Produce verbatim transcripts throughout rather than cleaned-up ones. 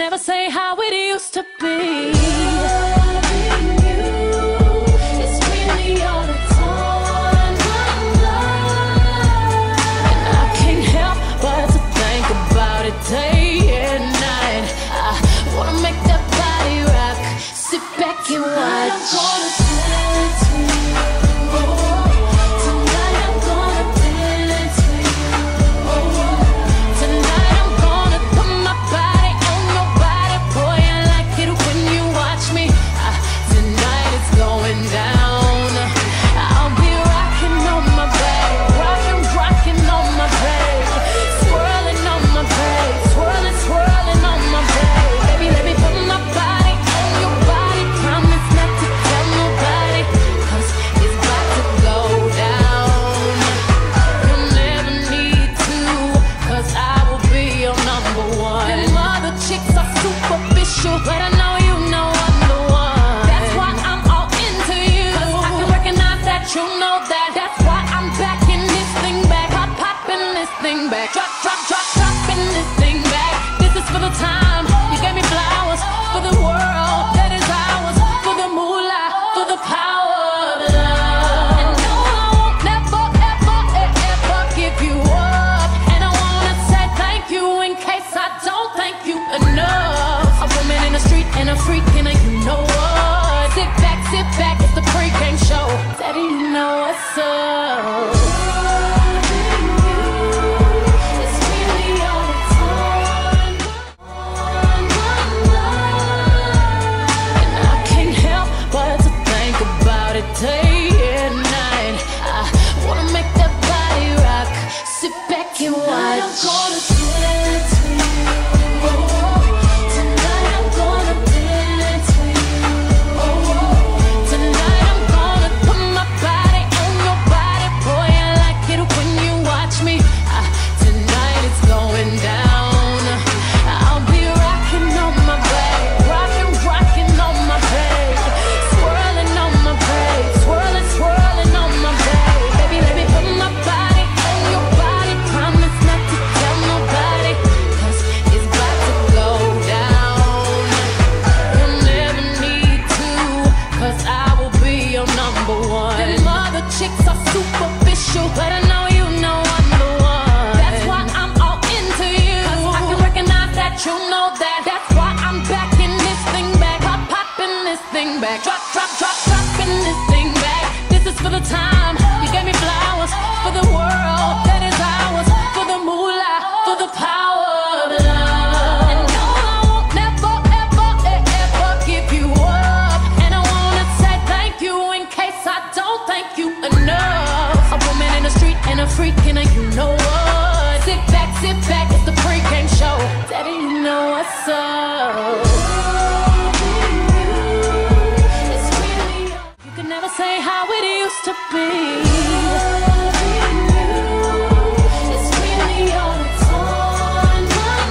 never say how it used to be. Day and night, I wanna make that body rock. Sit back and watch. I'm gonna dance with you. Oh, tonight I'm gonna dance with you. Oh, tonight I'm gonna put my body on your body. Boy, I like it when you watch me. Uh, tonight it's going down. I'll be rocking on my back, rocking, rocking on my back, swirling on my back. Swirling, swirling on my back. Baby, let me put my body on your body. Promise not to tell nobody, cause it's about to go down. You'll never need to, cause I will be your number one. Them other chicks are superficial, but I know you know I'm the one. That's why I'm all into you, cause I can recognize that you know that. That's why I'm backing this thing back. Pop, popping this thing back. Drop, drop, drop, dropping this thing back. This is for the time you gave me flowers, for the world that is ours, for the moolah, for the power of love. And no, I won't never, ever, ever give you up. And I wanna say thank you in case I don't thank you enough. A woman in the street and a freak and a you know what. Sit back, sit back, it's the pre-game show. Daddy, you know what's up. Day and night, I wanna make that body rock. Sit back and watch. I'm gonna dance with you. Oh, tonight I'm gonna dance with you. Oh, tonight I'm gonna put my body on your body. Boy, I like it when you watch me. Uh, tonight it's going down. I'll be rocking on my back, rocking, rocking on my back, swirling on my back. Swirling, swirling on my back. Baby, let me put my body on your body. Promise not to tell nobody, cause it's about to go down. You'll never need to, cause I will be your number one. Them other chicks are superficial, but I know you know I'm the one. That's why I'm all into you, cause I can recognize that you know that. That's why I'm backing this thing back. Pop, popping this thing back. Drop, drop, drop, dropping this thing back. This is for the time you gave me flowers, for the world that is ours, for the moolah, for the power of love. And no, I won't never, ever, ever give you up. And I wanna say thank you in case I don't thank you enough. A woman in the street and a freak and a you know what. Sit back, sit back, it's the pre-game show. Daddy, you know what's up. Never say how it used to be. It's really all that's on my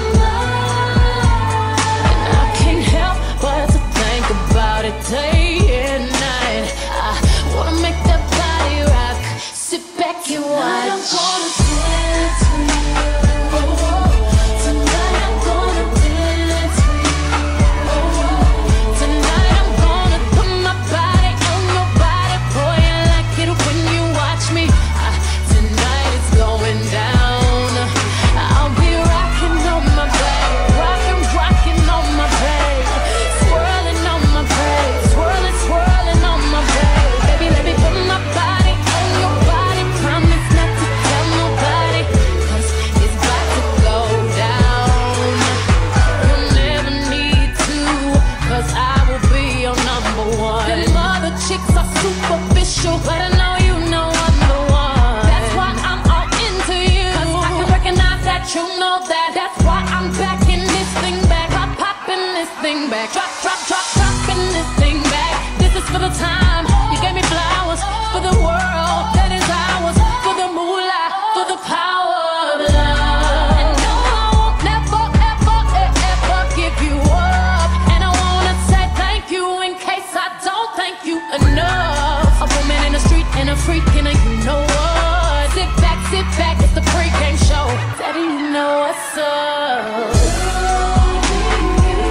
mind. And I can't help but to think about it day and night. I wanna make that body rock. Sit back and watch. I'm gonna dance with you. Oh, tonight I'm gonna dance with you. Oh, tonight I'm gonna put my body on your body. Boy, I like it when you watch me. Uh, tonight it's going down. I'll be rocking on my back, rocking, rocking on my back, swirling on my back, swirling, swirling on my back. Baby, let me put my body on your body. Promise not to tell nobody, cause it's about to go down. You'll never need to, cause I will be your number one. Them other chicks are superficial, but I know you know I'm the one. That's why I'm all into you, cause I can recognize that you know that. That's why I'm backing this thing back. Pop, popping this thing back. Drop, drop, drop, dropping this thing back. This is for the time you gave me flowers, for the world that is ours, for the moolah, for the power of love. And no, I won't never, ever, ever give you up. And I wanna say thank you in case I don't thank you enough. A woman in the street and a freak and a you know what. Sit back, sit back, it's the pre-game show. Daddy, you know what's up.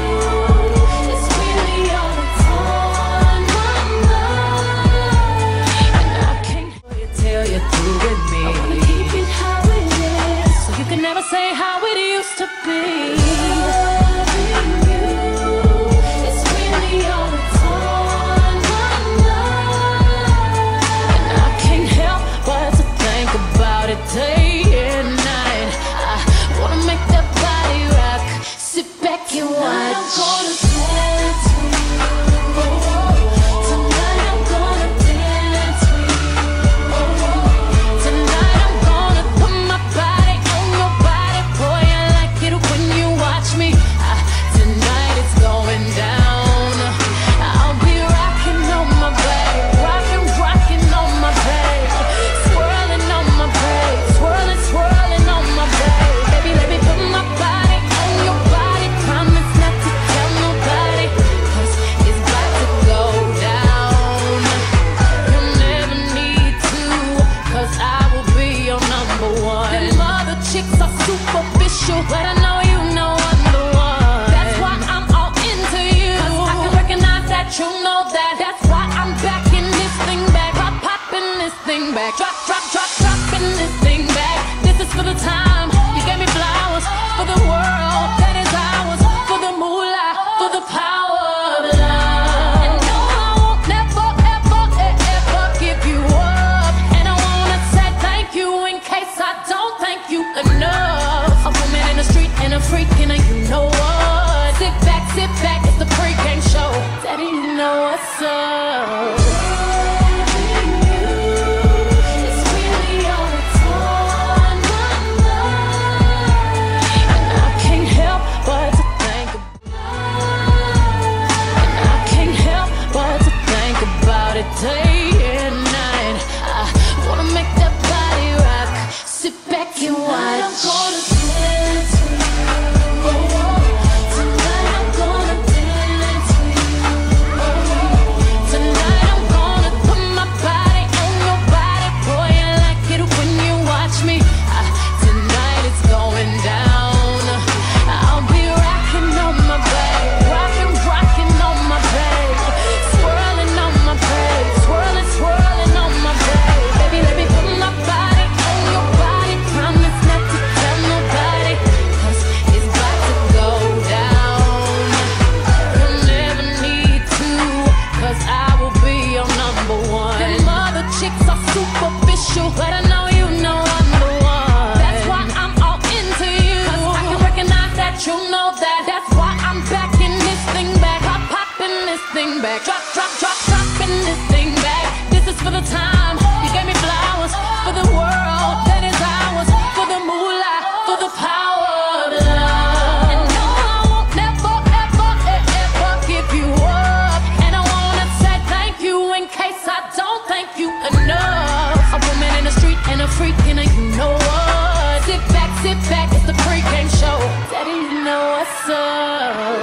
for the time. You gave me flowers for the world that is ours, for the moolah, for the power of love. And no, I won't never, ever, ever give you up. And I wanna say thank you in case I don't thank you enough. A woman in the street and a freak in a you know what. Sit back, sit back, it's the pre-game show. Daddy, you know what's up.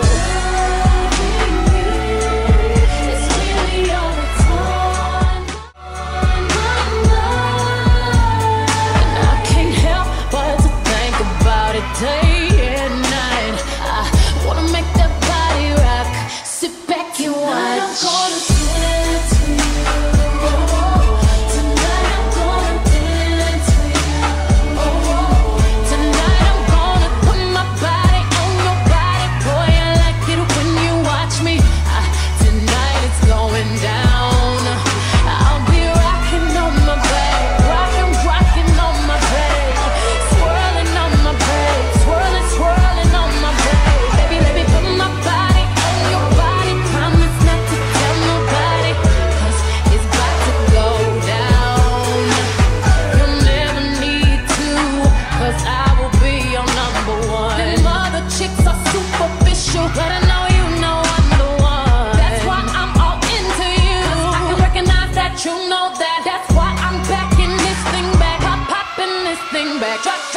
Day and night, I wanna make that body rock. Sit back and watch. I'm gonna dance with you. Tonight I'm gonna dance with you. Tonight I'm gonna put my body on your body. Boy, I like it when you watch me. Uh, tonight it's going down. I'll be rocking on my back, rocking, rocking on my back, swirling on my back. Swirling, swirling on my back. Baby, let me put my body on your body. Promise not to tell nobody, cause it's about to go down. You'll never need to, cause I will be your number one. Them other chicks are superficial, but I know you know I'm the one. That's why I'm all into you, cause I can recognize that you know that. That's why I'm backing this thing back, pop, popping this thing back. Drop,